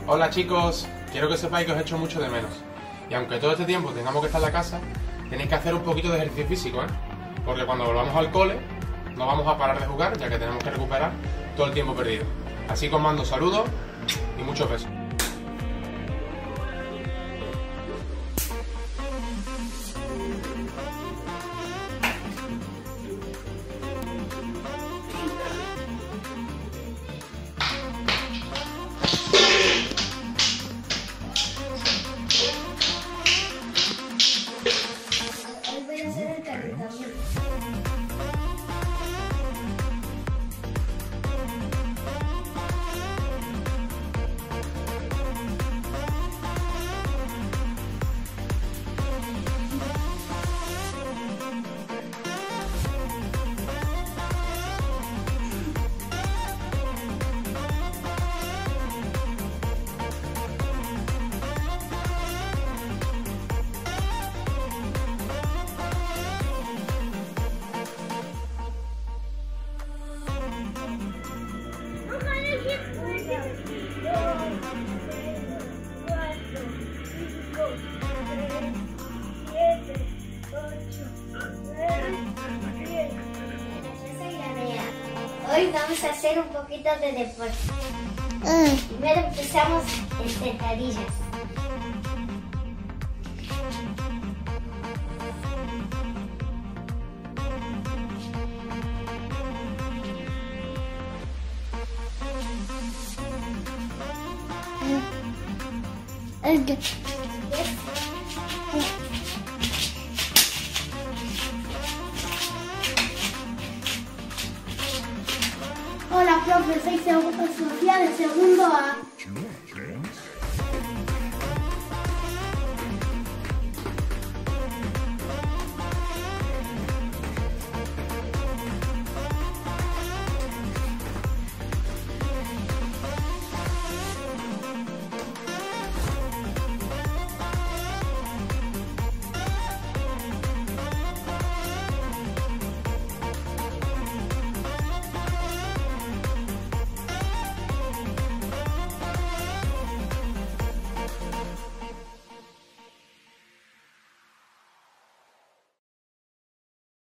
Hola chicos, quiero que sepáis que os echo mucho de menos. Y aunque todo este tiempo tengamos que estar en la casa, tenéis que hacer un poquito de ejercicio físico, ¿eh? Porque cuando volvamos al cole, no vamos a parar de jugar, ya que tenemos que recuperar todo el tiempo perdido. Así que os mando saludos y muchos besos. Hoy voy a hacer el calentamiento. Hoy vamos a hacer un poquito de deporte. Primero empezamos en sentadillas. Hola, profe, soy Sofía de segundo A.